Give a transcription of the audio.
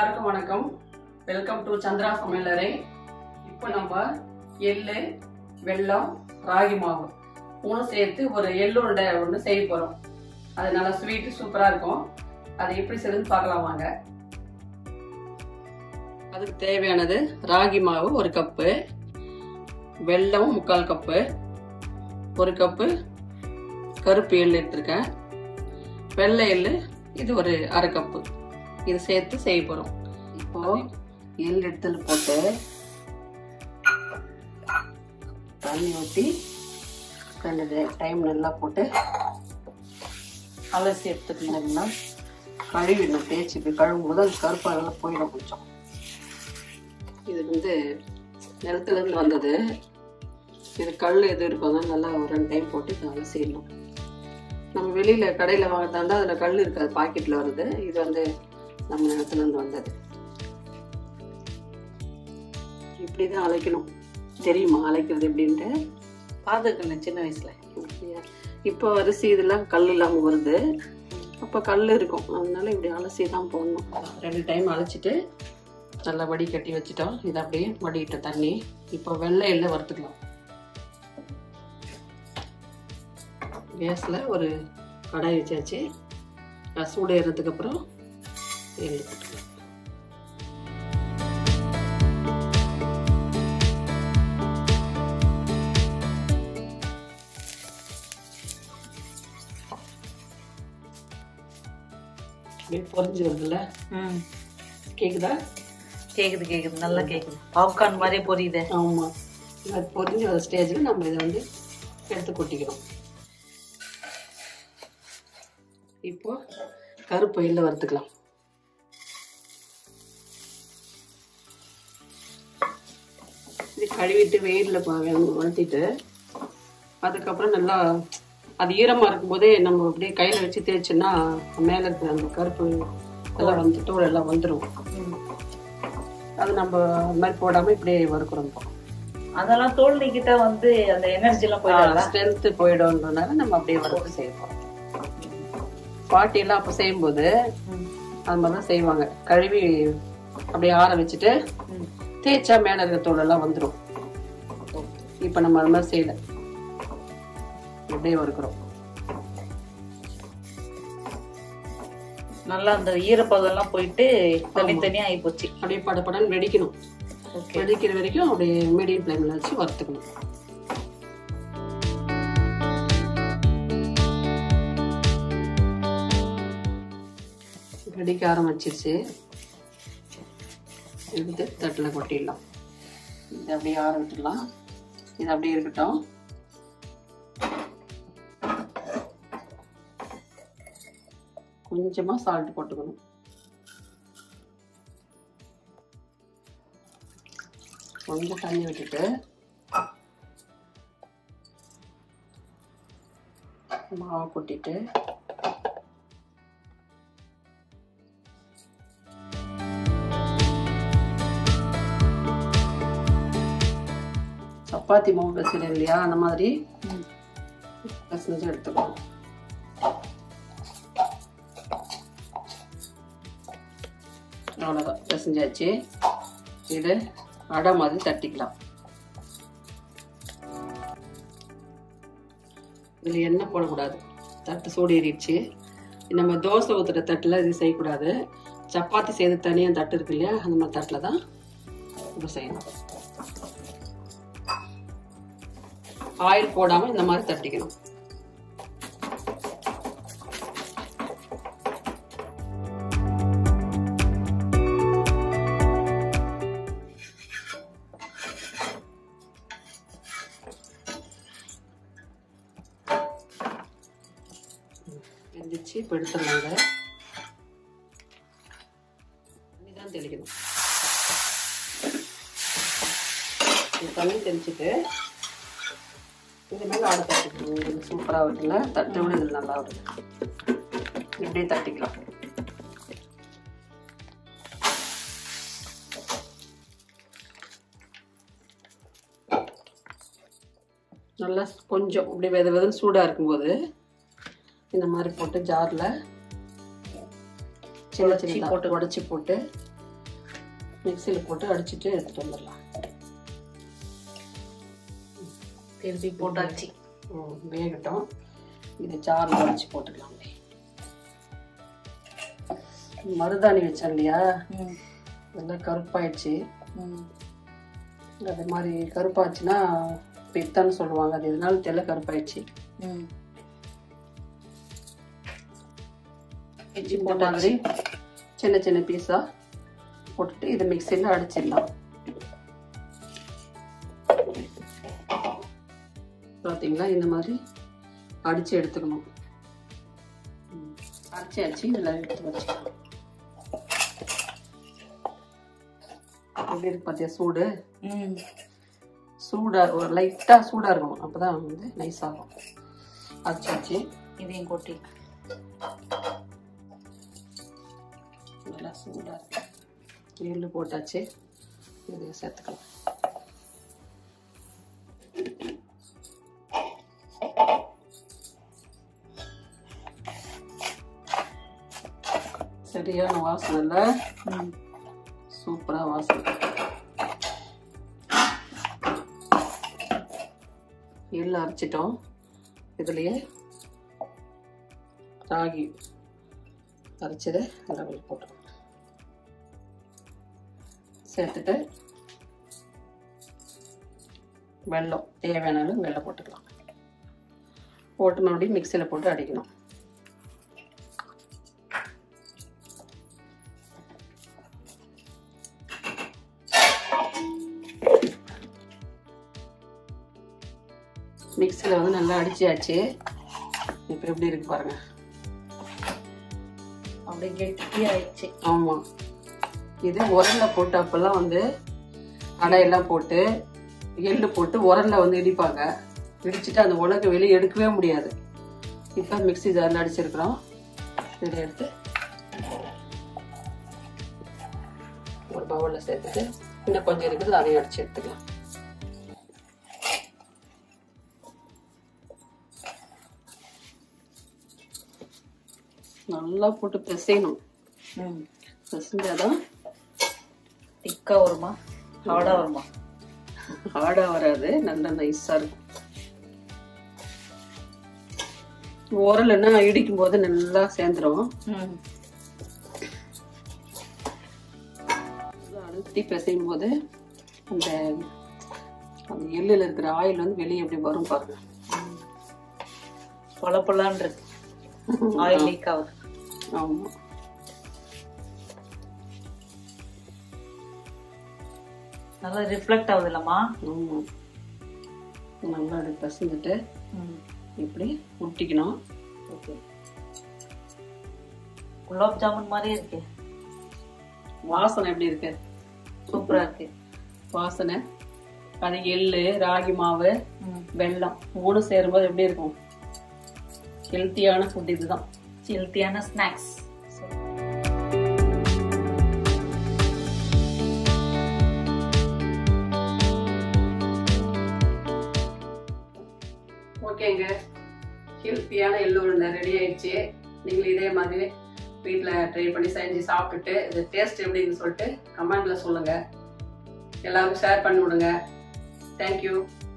எல்லாருக்கும் வணக்கம். Welcome to Chandra சமையலறை. இப்போ நம்ம எள்ளு, வெல்லம், ராகி மாவு மூணு சேர்த்து ஒரு எள்ளு உருண்டை ஒன்று செய்ய போறோம். அது நல்லா ஸ்வீட் சூப்பரா இருக்கும். அதை எப்படி செய்யுதுன்னு பார்க்கலாம் வாங்க. அதுக்கு தேவையானது ராகி மாவு 1 கப்பு, வெல்லம் 3/4 கப்பு, 1 கப்பு கருப்பு எள்ளு எடுத்திருக்கேன், வெள்ளை எள்ளு இது ஒரு 1/2 கப்பு. இது சேர்த்து செய்ய போறோம். இப்போ எள்ளு எடுத்து போட்டு தண்ணி ஊற்றி 2 டைம் நல்லா போட்டு அலசி எடுத்துக்கிட்டோம்னா கழுவிடணும். தேய்ச்சி இப்படி கழுவும் போது அது கருப்பாக போயிடும். கொஞ்சம் இது நிலத்துல இருந்து வந்தது. இது கல் எது இருக்கும் நல்லா 2 டைம் போட்டு அலசிடணும். நம்ம வெளியில கடையில வாங்கறதா இருந்தா அதுல கல் இருக்காது, பாக்கெட்ல வருது. இது நம்ம நிலத்துல இருந்து வந்தது. இப்படிதான் அழைக்கணும். தெரியுமா அழைக்கிறது எப்படின்ட்டு? பார்த்துருக்கேன் சின்ன வயசுல. இப்போ அரிசி இதெல்லாம் கல் இல்லாம வருது. அப்ப கல் இருக்கும், அதனால இப்படி அலசி தான் போடணும். 2 டைம் அழைச்சிட்டு நல்லா வடி கட்டி வச்சுட்டோம். இது அப்படியே வடிட்ட தண்ணி. இப்போ வெள்ளை எள்ளை வறுத்துக்கலாம். கேஸ்ல ஒரு கடாய் வச்சாச்சு. சூடு ஏறதுக்கு அப்புறம் எள்ளு போட்டுக்கலாம். பொரிஞ்சு வருதுல்ல? கேக்குதா? கேக்குது நல்லா கேக்குது. பாப்கார்ன் மாதிரி பொரியுது. ஆமா, அது பொரிஞ்சு வர ஸ்டேஜ்ல நம்ம இதை எடுத்து கொட்டிக்கிறோம். இப்போ கருப்பு எள்ளு வறுத்துக்கலாம். இது கழுவிட்டு வெயில்ல வளர்த்திட்டு அதுக்கப்புறம் நல்லா அது ஈரமா இருக்கும் போதே நம்ம அப்படியே கையில வச்சு தேய்ச்சோம்னா மேல இருக்கிற அந்த கருப்பு எல்லாம் தோல் எல்லாம் வந்துடும். அது நம்ம அது மாதிரி போடாம இப்படியே வறுக்கிறோம். அதெல்லாம் தோல் நீக்கிட்டா அந்த எனர்ஜி எல்லாம் போயிடும், ஸ்ட்ரென்த் போயிடும்ன்றதுனால நம்ம அப்படியே வறுத்து செய்வோம். பாட்டி எல்லாம் அப்ப செய்யும்போது அது மாதிரிதான் செய்வாங்க. கழுவி அப்படியே ஆற வச்சுட்டு தேய்ச்சா மேல இருக்கிற தோல் எல்லாம் வந்துடும். இப்ப நம்ம அது மாதிரி செய்யல, அப்படியே வறுக்கிறோம். நல்லா அந்த ஈரப்பதம் எல்லாம் போயிட்டு தனித்தனியா ஆகி போச்சு. அப்படியே படப்படன்னு வெடிக்கணும். வெடிக்கிற வரைக்கும் அப்படியே மீடியம் ஃப்ளேம்ல வச்சு வறுத்துக்கணும். வெடிக்க ஆரம்பிச்சிருச்சு. எடுத்து தட்டில் கொட்டிடலாம். இது அப்படியே ஆற விட்டுடலாம். இது அப்படியே இருக்கட்டும். கொஞ்சமா சால்ட் போட்டுக்கணும். கொஞ்சம் தண்ணி விட்டுட்டு மாவு கொட்டிட்டு சப்பாத்தி மாவு பிசைறோம் இல்லையா, அந்த மாதிரி பிசைஞ்சு எடுத்துக்கணும். அவ்வளோதான், பிசைஞ்சாச்சு. இது அடை மாதிரி தட்டிக்கலாம். இதில் எண்ணெய் போடக்கூடாது, தட்டு சூடு ஏறிடுச்சு. நம்ம தோசை ஊற்றுற தட்டில் இது செய்யக்கூடாது. சப்பாத்தி செய்து தனியாக தட்டு இருக்கு இல்லையா, அந்த மாதிரி தட்டில் தான் இப்போ செய்யணும். ஆயில் போடாம இந்த மாதிரி தட்டிக்கணும். வெந்துச்சு. இப்போ எடுத்துடலாங்க. தண்ணி தெளிக்கணும். தண்ணி தெளிச்சுட்டு இது மேலே ஆடை தட்டிக்கணும். இது சூப்பராக வருதுல்ல, தட்டை விட இது நல்லா வருது. இப்படியே தட்டிக்கலாம். நல்லா கொஞ்சம் இப்படி வெது சூடாக இருக்கும்போது இந்த மாதிரி போட்டு ஜாரில் சின்ன சின்ன போட்டு உடச்சி போட்டு மிக்சியில் போட்டு அடிச்சுட்டு எடுத்துட்டு வந்துடலாம். திருப்பி போட்டாச்சு. வேகட்டும். இது சாறு அடிச்சு போட்டுக்கலாம். மருதாணி வச்சேன் இல்லையா, இதெல்லாம் கருப்பாயிடுச்சு. அது மாதிரி கருப்பாச்சுன்னா பித்தன்னு சொல்லுவாங்க. அது இதனால தெரியல, கருப்பாயிடுச்சு. இஞ்சி போட்ட மாதிரி சின்ன சின்ன பீஸா போட்டுட்டு இதை மிக்சியில் அடிச்சிடலாம். பார்த்தீங்களா, இந்த மாதிரி அடிச்சு எடுத்துக்கணும். அரைச்சாச்சு, இதெல்லாம் எடுத்து வச்சுக்கலாம். எப்படி இருக்கு பார்த்தியா சூடு? சூடா ஒரு லைட்டா சூடா இருக்கணும், அப்பதான் வந்து நைஸ் ஆகும். அரைச்சாச்சு, இதையும் கொட்டி நல்லா சூடா இருக்கு. எள்ளு போட்டாச்சு, இதையும் சேர்த்துக்கலாம். சரியான வாசனை இல்ல? சூப்பரா வாசனை. எள்ளு அரைச்சிட்டோம். இதுலயே ராகி அரைச்சதை அதில் போட்டோம். சேர்த்துட்டு வெல்லம் தேவையான அளவு வெல்லம் போட்டுக்கலாம். போட்டு மறுபடியும் மிக்சியில் போட்டு அடிக்கணும். மிக்சியில் வந்து நல்லா அடிச்சாச்சு. இப்போ எப்படி இருக்கு பாருங்க, அப்படியே கெட்டி ஆயிடுச்சு. ஆமா, இது உரல்ல போட்டு அப்பெல்லாம் வந்து அடையெல்லாம் போட்டு எள்ளு போட்டு உரல்ல வந்து இடிப்பாங்க. இடிச்சுட்டு அந்த உலக வெளியே எடுக்கவே முடியாது. இப்போ மிக்சி ஜாரில் அடிச்சிருக்கிறோம். இதை எடுத்து ஒரு பவுலில் சேர்த்துட்டு இன்னும் கொஞ்சம் இருக்குது, அதையும் அடிச்சு எடுத்துக்கலாம். நல்லா போட்டு பிசையணும். பிசைஞ்சாதான் திக்கா வருமா, ஹார்டா வருமா? ஹார்டா வராது, நல்லா நைஸா இருக்கும். உரல்னா இடிக்கும் போது நல்லா சேர்ந்துடும். அழுத்தி பிசையும் போது அந்த எள்ளுல இருக்கிற ஆயில் வந்து வெளியே எப்படி வரும் பாருங்க. பொலப்பொலான் இருக்கு, ஆயில் லீக் ஆகுது. ஆமா, நல்லா ரிஃப்ளெக்ட் ஆகுது இல்லம்மா? ஆமா, நல்லா அப்படி பிசைஞ்சிட்டு இப்படி ஊட்டிக்கணும். குலாப் ஜாமுன் மாதிரி இருக்கு. வாசனை எப்படி இருக்கு? சூப்பரா இருக்கு வாசனை. அது எள்ளு, ராகி மாவு, வெல்லம் மூணு சேரும்போது எப்படி இருக்கும்? ஹெல்த்தியான ஃபுட் இதுதான். ஹெல்த்தியான ஸ்நாக்ஸ். ஓகேங்க, ஹெல்த்தியான எள்ளு உருண்டை ரெடி ஆயிடுச்சு. நீங்களும் இதே மாதிரி வீட்டில் ட்ரை பண்ணி செஞ்சு சாப்பிட்டுட்டு இது டேஸ்ட் எப்படின்னு சொல்லிட்டு கமெண்ட்ல சொல்லுங்க. எல்லாருக்கும் ஷேர் பண்ணி விடுங்க. தேங்க்யூ.